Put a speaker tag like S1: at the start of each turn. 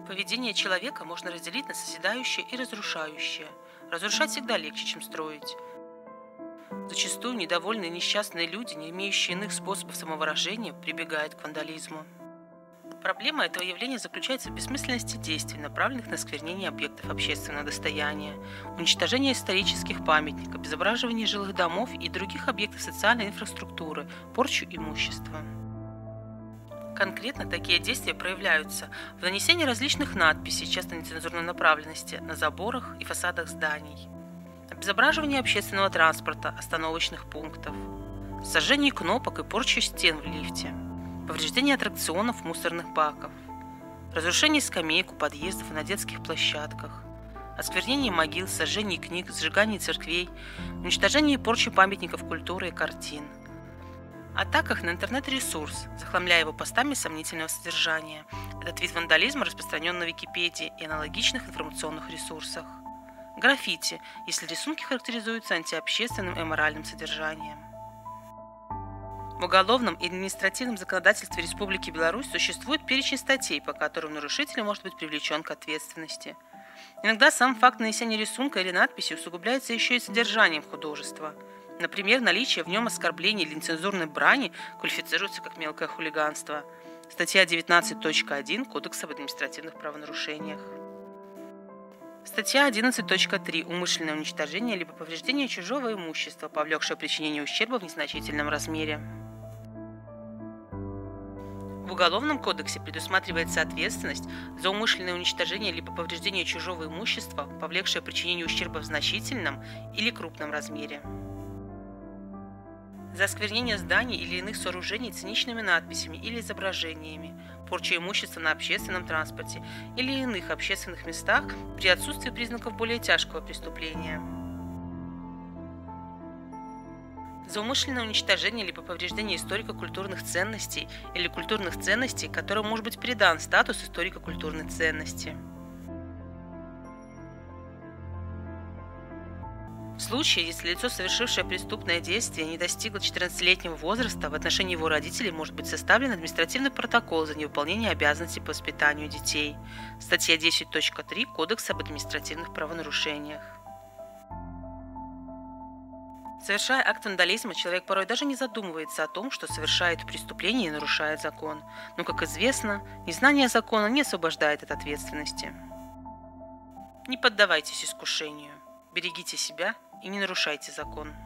S1: Поведение человека можно разделить на созидающее и разрушающее. Разрушать всегда легче, чем строить. Зачастую недовольные и несчастные люди, не имеющие иных способов самовыражения, прибегают к вандализму. Проблема этого явления заключается в бессмысленности действий, направленных на осквернение объектов общественного достояния, уничтожение исторических памятников, обезображивание жилых домов и других объектов социальной инфраструктуры, порчу имущества. Конкретно такие действия проявляются в нанесении различных надписей, часто нецензурной направленности, на заборах и фасадах зданий, обезображивании общественного транспорта, остановочных пунктов, сожжении кнопок и порче стен в лифте, повреждении аттракционов, мусорных баков, разрушении скамеек у подъездов и на детских площадках, осквернении могил, сожжении книг, сжигании церквей, уничтожении и порче памятников культуры и картин, атаках на интернет-ресурс, захламляя его постами сомнительного содержания. Этот вид вандализма распространен на Википедии и аналогичных информационных ресурсах. Граффити, если рисунки характеризуются антиобщественным и аморальным содержанием. В уголовном и административном законодательстве Республики Беларусь существует перечень статей, по которым нарушитель может быть привлечен к ответственности. Иногда сам факт нанесения рисунка или надписи усугубляется еще и содержанием художества. Например, наличие в нем оскорблений или нецензурной брани квалифицируется как мелкое хулиганство. Статья 19.1 Кодекса об административных правонарушениях. Статья 11.3 Умышленное уничтожение либо повреждение чужого имущества, повлекшее причинение ущерба в незначительном размере. В Уголовном кодексе предусматривается ответственность за умышленное уничтожение либо повреждение чужого имущества, повлекшее причинение ущерба в значительном или крупном размере. За осквернение зданий или иных сооружений циничными надписями или изображениями, порчу имущества на общественном транспорте или иных общественных местах при отсутствии признаков более тяжкого преступления. За умышленное уничтожение либо повреждение историко-культурных ценностей или культурных ценностей, которым может быть придан статус историко-культурной ценности. В случае, если лицо, совершившее преступное действие, не достигло 14-летнего возраста, в отношении его родителей может быть составлен административный протокол за невыполнение обязанностей по воспитанию детей. Статья 10.3 Кодекса об административных правонарушениях. Совершая акт вандализма, человек порой даже не задумывается о том, что совершает преступление и нарушает закон. Но, как известно, незнание закона не освобождает от ответственности. Не поддавайтесь искушению. Берегите себя и не нарушайте закон.